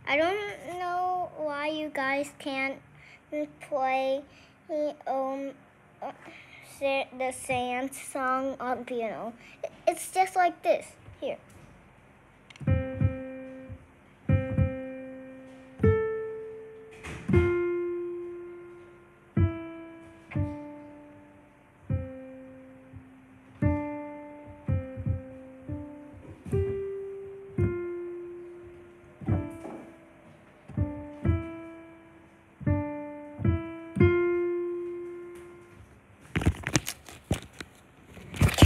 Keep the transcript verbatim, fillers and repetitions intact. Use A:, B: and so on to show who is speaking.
A: I don't know why you guys can't play um the sand song on piano. It's just like this. Here.